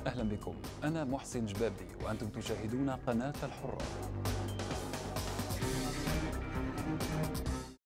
أهلا بكم، أنا محسن جبابي وأنتم تشاهدون قناة الحرة.